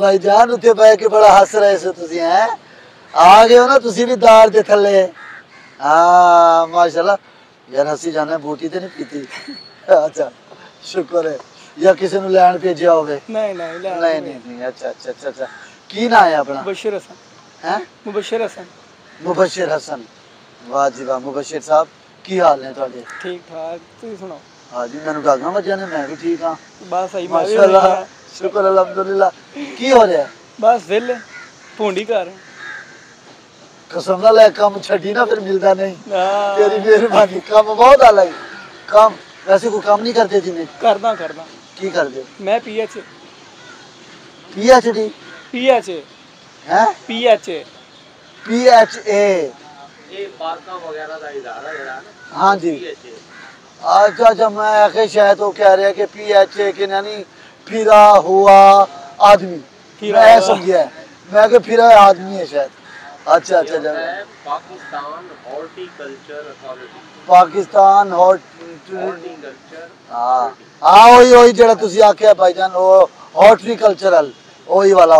भाईजान उत्ते बह के बड़ा हस रहे सो तुसी हैं आ गए हो ना तुसी भी दार दे थल्ले हाँ माशाल्लाह यार हसी जाना बूटी तो नहीं पीती अच्छा शुक्र है या किसी ने लैंड भेजा होवे नहीं नहीं अच्छा अच्छा अच्छा अच्छा की ना है अपना मुबशिर हसन हैं मुबशिर हसन वाह जी वाह मुबशिर साहब की हाल ने ਤੁਹਾਡੇ ठीक ठाक ਤੁਸੀਂ ਸੁਣਾਓ हाँ जी मैंने गागा मजा ने मैं भी ठीक हां बस सही माशाल्लाह शुक्र अल्हम्दुलिल्लाह की हो रहा है बस वेले भूंडी कर कसम ना ले काम छड़ी ना फिर मिलता नहीं तेरी मेहरबानी काम बहुत अलग काम वैसे कोई काम नहीं करते जिन्हें करदा की करते मैं पीएच पीएचडी पीएच हैं पीएचए ये पार्का वगैरह का इदारा है हां जी अच्छा अच्छा मैं आखिर शायद वो कह रहे हैं कि पीएचए के यानी फिरा हुआ आदमी मैं समझा मैं कि फिरा आदमी है शायद अच्छा अच्छा Pakistan Horticulture Authority Pakistan Horticulture हां वही जेड़ा तुसी आखिया भाईजान वो हॉर्टिकल्चरल वही वाला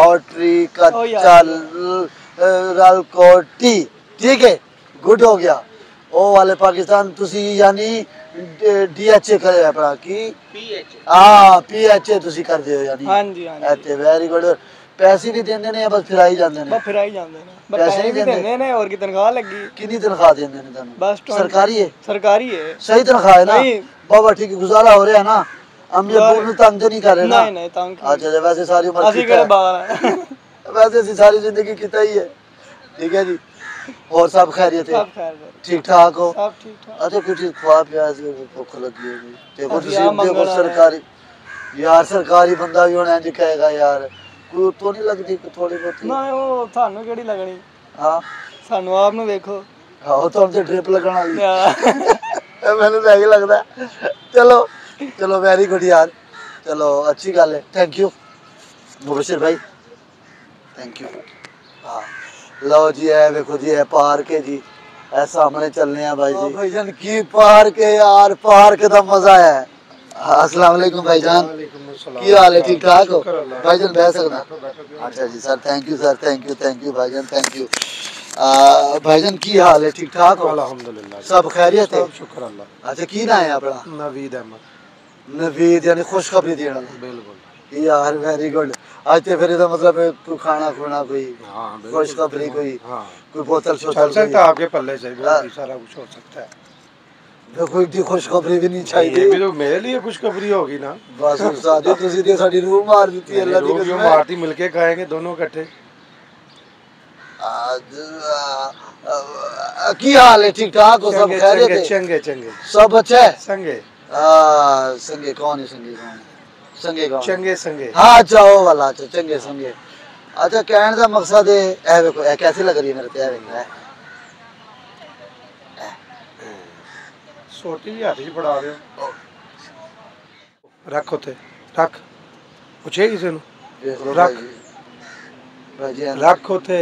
हॉर्टिकल्चरल कोटी ठीक है गुड हो गया ओ वाले पाकिस्तान तुसी यानी डीएचए करे अपना की पीएचए हां पीएचए तुसी कर दे हो यानी हां जी एते वेरी गुड पैसे भी देंदे ने बस फिराई जांदे ने बस फिराई जांदे ने पैसे भी देंदे ने और की तनख्वाह लगी कितनी तनख्वाह देंदे ने तन्नू बस सरकारी है सही तनख्वाह है ना बाबा ठीक गुजारा हो रहा है ना हम ये पूर्ण तंग तो नहीं कर रहे ना नहीं तंग अच्छा वैसे सारी उम्र असि केड़े बाल है वैसे ऐसी सारी जिंदगी किता ही है ठीक है जी और सब खैरियत है ठीक ठाक हो सब ठीक ठाक अच्छा कुछ खवा प्याज भूख लगी होगी देखो देखो सरकारी यार सरकारी बंदा भी होना इंज कहेगा यार कोई तो नहीं लगती थोड़ी बहुत ना वो थानू केड़ी लगनी हां सानू आप नु देखो हां वो तो हमसे ड्रिप लगन वाली मैंने तो यही लगता चलो चलो वेरी गुड यार चलो अच्छी गल है थैंक यू मुबशिर भाई थैंक यू हां लो जी है देखो जी है पार्क है जी ऐ सामने चलने हैं भाई जी भाईजान की पार्क है यार पार्क का मजा है अस्सलाम वालेकुम भाईजान की हाल है ठीक ठाक हो भाईजान बैठ सकना अच्छा जी सर थैंक यू भाईजान थैंक यू भाईजान की हाल है ठीक ठाक हो अल्हम्दुलिल्लाह सब खैरियत है शुक्र अल्लाह अच्छा की ना है अपना नवीद अहमद नवीद यानी खुशखबरी देना बिल्कुल यार वेरी गुड आज ते फिर इसका मतलब कोई खाना खुना कोई खुशखबरी कोई बोतल शोतल सकता है आपके पल्ले से भी सारा कुछ हो सकता है देखो इतनी खुशखबरी भी नहीं चाहिए भी तो मेरे लिए खुशखबरी होगी ना बस सादी तुसी ते साडी रूह मार दी अल्लाह दी कसम मारती मिलके खाएंगे दोनों इकट्ठे की हाल है ठीक ठाक हो सब खैरियत है चंगे चंगे सब अच्छा है संगे संगे कौन है संगे कौन चंगे संगे हां अच्छा वो वाला अच्छा चंगे संगे अच्छा कहने का मकसद है ए देखो ए कैसी लग रही है मेरे पे है छोटी जी हाथ च फड़ा दे रख उते रख पूछे किसी नु रख भाई रख उते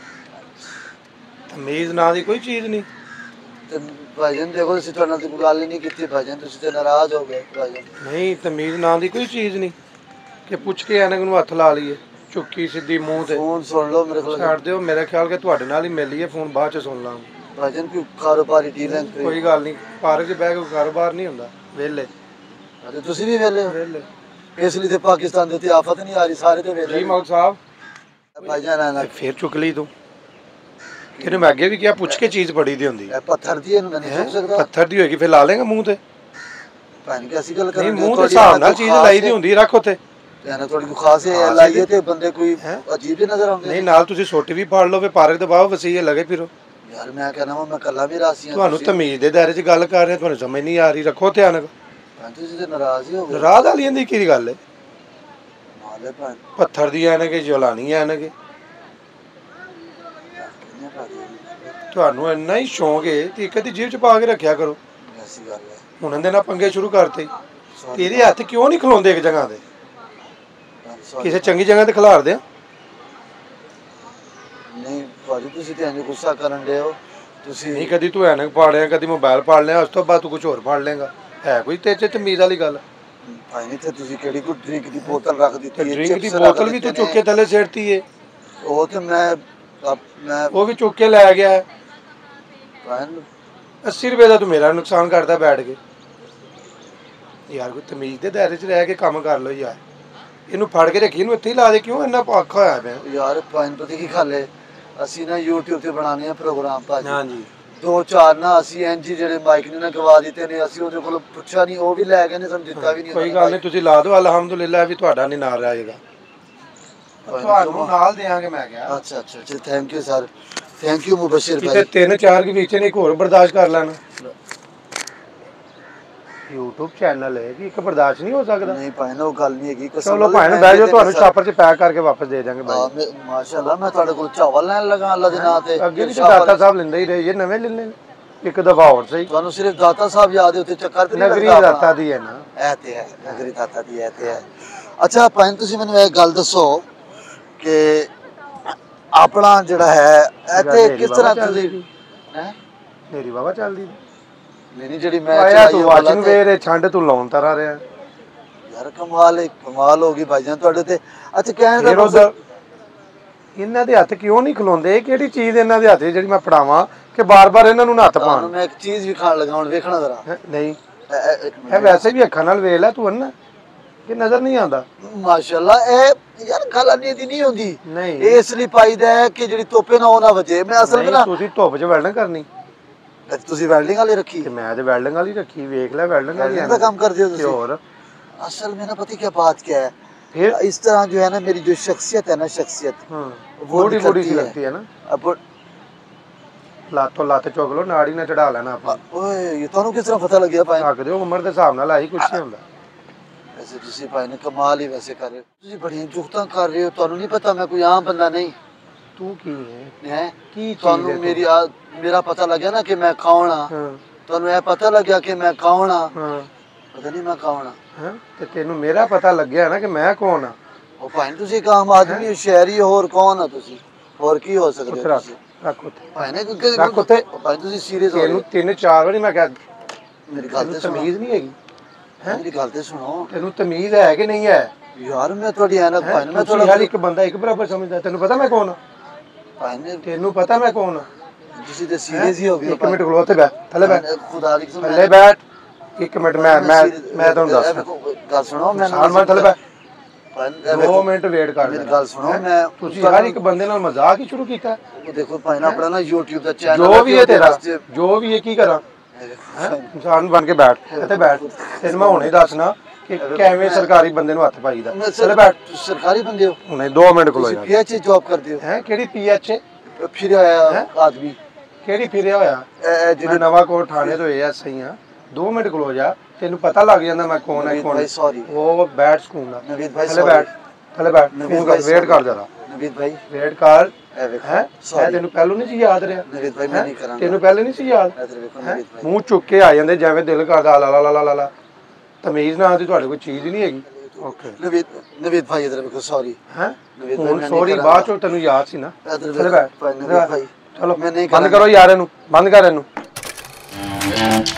तमीज ना दी कोई चीज नहीं ते भाईजान देखो तुसी तो कोई गल ही नहीं की भाईजान तुसी ते नाराज हो गए भाईजान नहीं तमीज ना दी कोई चीज नहीं कि पूछ के ऐनक नु हथ ला लिए चुक्की सीधी मुंह ते फोन सुन लो मेरे को छाड़ दियो मेरे ख्याल के ਤੁਹਾਡੇ ਨਾਲ ਹੀ ਮਿਲ ਲਈਏ फोन बाद ਚ सुन लांगे भाईजान कोई कारोबारी डीलिंग कोई गल नहीं पार्क च बैठ के कारोबार नहीं हुंदा वेले अच्छा तुसी भी वेले हो वेले इसलिए ते पाकिस्तान दे ते आफत नहीं आ रही सारे ते वेले जी मौलवी साहब भाईजान आना फिर चुक ली तू तेरे मैं आगे भी क्या पूछ के चीज बड़ी दी हुंदी है पत्थर दी मैं नहीं चुक सकदा पत्थर दी होगी फिर ला लेगा मुंह ते भाई कैसी गल कर नहीं मुंह ते हिसाब नाल चीज लाई दी हुंदी रख उते यानी थोड़ी खास है लाइए ते बंदे कोई अजीब ही नजर आउंदे नहीं नाल तुसी सोटी भी फाड़ लो वे पार्क दे बाहर वसीए लगे फिरो यार मैं कहना मैं कल्ला भी रासी हां ਤੁਹਾਨੂੰ ਤਮੀਜ਼ ਦੇ ਦਾਇਰੇ 'ਚ ਗੱਲ ਕਰ ਰਹੇ ਤੁਹਾਨੂੰ ਸਮਝ ਨਹੀਂ ਆ ਰਹੀ ਰੱਖੋ ਧਿਆਨ ਤੁਸੀਂ ਤੇ ਨਾਰਾਜ਼ ਹੀ ਹੋ ਗਏ ਨਾਰਾਜ਼ ਵਾਲੀ ਦੀ ਕੀ ਗੱਲ ਹੈ ਮਾਲੇ ਪੱਥਰ ਦੀ ਐ ਨਾ ਕਿ ਜਲਾਨੀ ਐ ਨਾ ਕਿ ਤੁਹਾਨੂੰ ਇੰਨਾ ਹੀ ਸ਼ੌਂਕ ਹੈ ਤੇ ਇੱਕ ਦੀ ਜੇਬ 'ਚ ਪਾ ਕੇ ਰੱਖਿਆ ਕਰੋ ਐਸੀ ਗੱਲ ਹੈ ਹੁਣ ਇਹਦੇ ਨਾਲ ਪੰਗੇ ਸ਼ੁਰੂ ਕਰਤੇ ਤੇਰੇ ਹੱਥ ਕਿਉਂ ਨਹੀਂ ਖਲੋਂਦੇ ਇੱਕ ਜਗ੍ਹਾ ਤੇ ਕਿਸੇ ਚੰਗੀ ਜਗ੍ਹਾ ਤੇ ਖਿਲਾਰ ਦੇ नहीं भाजी तुसी ते इंज गुस्सा करन दे हो तुसी नहीं कदी तू ऐनक फाड़िया कदी मोबाइल फाड़ लिया उस तो बाद तू कुछ और फाड़ लेगा है कोई तेरे च तमीज वाली गल ਭਾਈ ਨਹੀਂ ਤੇ ਤੁਸੀਂ ਕਿਹੜੀ ਕੋਈ ਡਰਿੰਕ ਦੀ ਬੋਤਲ ਰੱਖ ਦਿੱਤੀ ਹੈ, ਡਰਿੰਕ ਦੀ chips ਰੱਖ ਬੋਤਲ ਵੀ ਤੂੰ ਦਿੱਤੇ ਚੁੱਕ ਕੇ ਥੱਲੇ ਸਿੱਟਤੀ ਏ, ਉਹ ਤੇ ਮੈਂ ਉਹ ਵੀ ਚੁੱਕ ਕੇ ਲੈ ਗਿਆ ਹੈ। ਭਾਈ 80 ਰੁਪਏ ਦਾ ਤੂੰ ਮੇਰਾ ਨੁਕਸਾਨ ਕਰਦਾ ਬੈਠ ਕੇ। ਯਾਰ ਕੋਈ ਤਮੀਜ਼ ਦੇ ਦਾਇਰੇ 'ਚ ਰਹਿ ਕੇ ਕੰਮ ਕਰ ਲਓ ਯਾਰ, ਇਹਨੂੰ ਫੜ ਕੇ ਰੱਖੀ, ਇਹਨੂੰ ਇੱਥੇ ਹੀ ਲਾ ਦੇ, ਕਿਉਂ ਇੰਨਾ ਔਖਾ ਹੋਇਆ ਪਿਆ? ਯਾਰ ਭਾਈ ਨੂੰ ਪਤਾ ਕੀ ਖਾਲੇ ਅਸੀਂ ਨਾ YouTube ਤੇ ਬਣਾਉਣੇ ਆ ਪ੍ਰੋਗਰਾਮ ਭਾਜੀ। ਹਾਂਜੀ 2-4 ਨਾ ਅਸੀਂ ਐਨਜੀ ਜਿਹੜੇ ਮਾਈਕ ਨੇ ਨਾ ਗਵਾ ਦਿੱਤੇ ਨੇ, ਅਸੀਂ ਉਹਦੇ ਕੋਲ ਪੁੱਛਿਆ ਨਹੀਂ, ਉਹ ਵੀ ਲੈ ਗਏ ਨੇ, ਸਾਨੂੰ ਦਿੱਤਾ ਵੀ ਨਹੀਂ। ਕੋਈ ਗੱਲ ਨਹੀਂ, ਤੁਸੀਂ ਲਾ ਦਿਓ, ਅਲਹਮਦੁਲਿਲਾ ਵੀ ਤੁਹਾਡਾ ਨਹੀਂ ਨਾਲ ਰਹੇਗਾ, ਤੁਹਾਨੂੰ ਨਾਲ ਦੇਾਂਗੇ। ਮੈਂ ਕਿਹਾ ਅੱਛਾ thank you sir, thank you Mubashir ਕਿਤੇ ਭਾਈ। 3-4 ਕੇ ਵਿੱਚ ਨੇ ਇੱਕ ਹੋਰ ਬਰਦਾਸ਼ਤ ਕਰ ਲੈਣਾ। YouTube ਚੈਨਲ ਹੈ ਕਿ ਇੱਕ ਬਰਦਾਸ਼ਤ ਨਹੀਂ ਹੋ ਸਕਦਾ। ਨਹੀਂ ਭਾਈ ਨਾ ਉਹ ਗੱਲ ਨਹੀਂ ਹੈਗੀ। ਚਲੋ ਭਾਈ ਨੂੰ ਬਹਿ ਜਾਓ, ਤੁਹਾਨੂੰ ਚਾਪਰ 'ਚ ਪੈਕ ਕਰਕੇ ਵਾਪਸ ਦੇ ਦਾਂਗੇ ਭਾਈ। ਮਾਸ਼ਾਅੱਲਾ ਮੈਂ ਤੁਹਾਡੇ ਕੋਲ ਚਾਵਲ ਲੈਣ ਲੱਗਾ ਅੱਲਾ ਦੇ ਨਾਂ ਤੇ। ਅੱਗੇ ਵੀ ਦਾਤਾ ਸਾਹਿਬ ਲੈਂਦੇ ਹੀ ਰਹੇ, ਇਹ ਨਵੇਂ ਲੈਣੇ ਨੇ, ਇੱਕ ਦਫਾ ਹੋਰ ਸਹੀ। ਤੁਹਾਨੂੰ ਸਿਰਫ ਦਾਤਾ ਸਾਹਿਬ ਯਾਦ ਹੈ, ਉੱਥੇ ਚੱਕਰ ਤੇ ਨਹੀਂ ਨਗਰੀ ਲੱਗਦਾ? ਦਾਤਾ ਦੀ ਹੈ ਨਾ, ਇਹ ਤੇ ਹੈ ਨਗਰੀ ਦਾਤਾ ਦੀ, ਇਹ ਤੇ ਹੈ। ਅੱਛਾ ਭਾਈ ਤੁਸੀਂ ਮੈਨੂੰ ਇਹ ਗੱਲ ਦੱਸੋ ਕਿ ਆਪਣਾ ਜਿਹੜਾ ਹੈ ਇੱਥੇ ਕਿਸ ਤਰ੍ਹਾਂ ਤੁਸੀਂ ਹੈ ਮੇਰੀ ਬਾਬਾ ਚੱਲਦੀ ਨਹੀਂ ਜਿਹੜੀ ਮੈਂ ਆਇਆ ਤੂੰ ਵਾਚਿੰਗ ਵੇਰੇ ਛੰਡ ਤੂੰ ਲਾਉਣ ਤਰਾ ਰਿਹਾ ਯਾਰ। ਕਮਾਲ ਹੋ ਗਈ ਭਾਈਜਾਨ ਤੁਹਾਡੇ ਤੇ। ਅੱਛਾ ਕਹਿਣ ਫਿਰ ਦਾ ਉਧਰ ਇਹਨਾਂ ਦੇ ਹੱਥ ਕਿਉਂ ਨਹੀਂ ਖਲੋਂਦੇ? ਕਿਹੜੀ ਚੀਜ਼ ਇਹਨਾਂ ਦੇ ਹੱਥ ਜਿਹੜੀ ਮੈਂ ਫੜਾਵਾਂ ਕਿ ਬਾਰ-ਬਾਰ ਇਹਨਾਂ ਨੂੰ ਹੱਥ ਪਾਣ? ਮੈਂ ਇੱਕ ਚੀਜ਼ ਵੀ ਖਾਣ ਲੱਗਾ, ਹੁਣ ਵੇਖਣਾ ਜ਼ਰਾ। ਨਹੀਂ ਇਹ ਵੈਸੇ ਵੀ ਅੱਖਾਂ ਨਾਲ ਵੇਖ ਲੈ ਤੂੰ ਨਾ, ਕਿ ਨਜ਼ਰ ਨਹੀਂ ਆਉਂਦਾ? ਮਾਸ਼ਾਅੱਲਾ ਇਹ ਯਾਰ ਗੱਲ ਅੰਨੀ ਦੀ ਨਹੀਂ ਹੁੰਦੀ, ਨਹੀਂ ਇਹ ਇਸ ਲਈ ਪਾਈਦਾ ਹੈ ਕਿ ਜਿਹੜੀ ਤੋਪੇ ਨਾ ਉਹ ਨਾ ਵਜੇ। ਮੈਂ ਅਸਲ ਵਿੱਚ ਨਾ ਤੁਸੀਂ ਧੁੱਪ 'ਚ ਵੈਲਡਿੰਗ ਕਰਨੀ, ਤੁਸੀਂ ਵੈਲਡਿੰਗ ਵਾਲੀ ਰੱਖੀ ਤੇ ਮੈਂ ਤੇ ਵੈਲਡਿੰਗ ਵਾਲੀ ਰੱਖੀ। ਵੇਖ ਲੈ ਵੈਲਡਿੰਗ ਵਾਲੀ ਦਾ ਕੰਮ ਕਰਦੇ ਹੋ ਤੁਸੀਂ। ਹੋਰ असल में ना पता क्या बात क्या है, फिर इस तरह जो है ना मेरी जो शख्सियत है ना, शख्सियत वो बॉडी बॉडी सी लगती है ना। अब लातो लाते चुक लो, नाड़ी ना चढ़ा लेना अपना। ओए ये ਤੁਹਾਨੂੰ ਕਿਸ ਤਰ੍ਹਾਂ ਪਤਾ ਲੱਗਿਆ ਭਾਈ? ਰੱਖ ਦਿਓ, ਉਮਰ ਦੇ ਹਿਸਾਬ ਨਾਲ ਆਹੀ ਕੁਛ ਹੀ ਹੁੰਦਾ। ਵੈਸੇ ਤੁਸੀਂ ਭਾਈ ਨੇ ਕਮਾਲ ਹੀ ਵੈਸੇ ਕਰ ਰਹੇ ਹੋ, ਤੁਸੀਂ ਬੜੀਆਂ ਜੁਗਤਾਂ ਕਰ ਰਹੇ ਹੋ। ਤੁਹਾਨੂੰ ਨਹੀਂ ਪਤਾ ਮੈਂ ਕੋਈ ਆਮ ਬੰਦਾ ਨਹੀਂ। ਤੂੰ ਕੀ ਹੈ ਕੀ ਤੁਹਾਨੂੰ ਮੇਰਾ ਪਤਾ ਲੱਗਿਆ ਨਾ ਕਿ ਮੈਂ ਕੌਣ ਆ। ਤੁਹਾਨੂੰ ਇਹ ਪਤਾ ਲੱਗਿਆ ਕਿ ਮੈਂ ਕੌਣ ਆ? ਪਤਾ ਨਹੀਂ ਮੈਂ ਕੌਣ ਆ। ਤੇ ਤੈਨੂੰ ਮੇਰਾ ਪਤਾ ਲੱਗਿਆ ਨਾ ਕਿ ਮੈਂ ਕੌਣ ਆ। ਉਹ ਭਾਈ ਤੁਸੀਂ ਇੱਕ ਆਮ ਆਦਮੀ ਹੋ, ਸ਼ਹਿਰੀ, ਹੋਰ ਕੌਣ ਆ ਤੁਸੀਂ? ਹੋਰ ਕੀ ਹੋ ਸਕਦੇ ਹੋ ਤੁਸੀਂ? ਰੱਖ ਉੱਥੇ ਭਾਈ ਨੇ ਰੱਖ ਉੱਥੇ। ਭਾਈ ਤੁਸੀਂ ਸੀਰੀਅਸ ਹੋ? ਤੈਨੂੰ 3-4 ਵਾਰੀ ਮੈਂ ਕਿਹਾ ਮੇਰੀ ਗੱਲ ਤੇ ਤਮੀਜ਼ ਨਹੀਂ ਹੈਗੀ। ਮੇਰੀ ਗੱਲ ਤੇ ਸੁਣੋ, ਤੈਨੂੰ ਤਮੀਜ਼ ਹੈ ਕਿ ਨਹੀਂ ਹੈ? ਯਾਰ ਮੈਂ ਤੁਹਾਡੀ ਐਨਕ ਭਾਈ ਨੇ, ਮੈਂ ਤੁਹਾਡਾ ਹਰ ਇੱਕ ਬੰਦਾ ਇੱਕ ਬਰਾਬਰ ਸਮਝਦਾ। ਤੈਨੂੰ ਪਤਾ ਮੈਂ ਕੌਣ ਆ? ਭਾਈ ਨੇ ਤੈਨੂੰ ਪਤਾ ਮੈਂ ਕੌਣ ਆ? ਤੁਸੀਂ ਤੇ ਸੀਰੀਅਸ ਹੀ ਹੋ ਗਏ। ਇੱਕ ਮਿੰਟ ਖਲੋ, ਉੱਥੇ ਬੈਠ, ਥੱਲੇ ਬੈਠ, ਖੁਦਾ ਦੀ ਕਸਮ ਥੱਲੇ ਬੈਠ। ਇੱਕ ਮਿੰਟ ਮੈਂ ਤੁਹਾਨੂੰ ਦੱਸਦਾ। ਗੱਲ ਸੁਣੋ, ਮੈਂ ਥੱਲੇ ਬੈਠ, 2 ਮਿੰਟ ਵੇਟ ਕਰ। ਮੇਰੀ ਗੱਲ ਸੁਣੋ, ਮੈਂ ਤੁਸੀਂ ਹਰ ਇੱਕ ਬੰਦੇ ਨਾਲ ਮਜ਼ਾਕ ਹੀ ਸ਼ੁਰੂ ਕੀਤਾ। ਉਹ ਦੇਖੋ ਭਾਈ ਨਾ ਆਪਣਾ ਨਾ YouTube ਦਾ ਚੈਨਲ ਜੋ ਵੀ ਹੈ ਤੇਰਾ, ਜੋ ਵੀ ਹੈ, ਕੀ ਕਰਾਂ? ਇਨਸਾਨ ਬਣ ਕੇ ਬੈਠ, ਇੱਥੇ ਬੈਠ। ਤੈਨੂੰ ਮੈਂ ਹੁਣੇ ਦੱਸਣਾ ਕਿ ਕਿਵੇਂ ਸਰਕਾਰੀ ਬੰਦੇ ਨੂੰ ਹੱਥ ਪਾਈਦਾ। ਥੱਲੇ ਬੈਠ। ਸਰਕਾਰੀ ਬੰਦੇ ਹੋ? ਨਹੀਂ 2 ਮਿੰਟ ਖਲੋ ਯਾਰ। PH ਜੌਬ ਕਰਦੇ ਹੋ? ਹੈ ਕਿਹੜੀ PH? ਫਿਰਿਆ ਹੋਇਆ ਆਦਮੀ। ਕਿਹੜੀ ਫਿਰਿਆ ਹੋਇਆ? ਜਿਹੜਾ ਨਵਾਂ ਕੋਟ ਥਾਣੇ ਤੋਂ ਇਹ ਸਹੀ ਆ। 2 ਮਿੰਟ ਖਲੋ ਜਾ, ਤੈਨੂੰ ਪਤਾ ਲੱਗ ਜਾਂਦਾ ਮੈਂ ਕੌਣ ਹੈ ਕੌਣ। ਸੌਰੀ ਉਹ ਬੈਠ ਸਕੂਨ ਨਾਲ। ਨਵੀਦ ਭਾਈ ਥੱਲੇ ਬੈਠ, ਥੱਲੇ ਬੈਠ। ਵੇਟ ਕਰ ਜਰਾ, ਨਵੀਦ ਭਾਈ ਵੇਟ ਕਰ। ਹੈ ਤੈਨੂੰ ਪਹਿਲੋਂ ਨਹੀਂ ਸੀ ਯਾਦ ਰਿਹਾ? ਨਵੀਦ ਭਾਈ ਮੈਂ ਨਹੀਂ ਕਰਾਂਗਾ। ਤੈਨੂੰ ਪਹਿਲੇ ਨਹੀਂ ਸੀ ਯਾਦ? ਇਧਰ ਵੇਖੋ ਨਵੀਦ ਭਾਈ, ਮੂੰਹ ਚੁੱਕ ਕੇ ਆ ਜਾਂਦੇ ਜਿਵੇਂ ਦਿਲ ਕਰਦਾ। ਲਾ ਲਾ ਲਾ ਲਾ। ਤਮੀਜ਼ ਨਾਲ ਦੀ ਤੁਹਾਡੇ ਕੋਈ ਚੀਜ਼ ਨਹੀਂ ਹੈਗੀ। ਓਕੇ ਨਵੀਦ ਭਾਈ ਇਧਰ ਵੇਖੋ। ਸੌਰੀ ਹੈ ਹੁਣ ਸੌਰੀ ਬਾਅਦ ਚੋਂ ਤੈਨੂੰ ਯਾਦ ਸੀ ਨਾ। ਇਧਰ ਵੇਖੋ ਨਵੀਦ ਭਾਈ, ਚਲੋ ਮੈਂ ਨਹੀਂ ਬੰਦ ਕਰੋ ਯਾਰ, ਇਹਨੂੰ ਬੰਦ ਕਰ ਇਹਨੂੰ।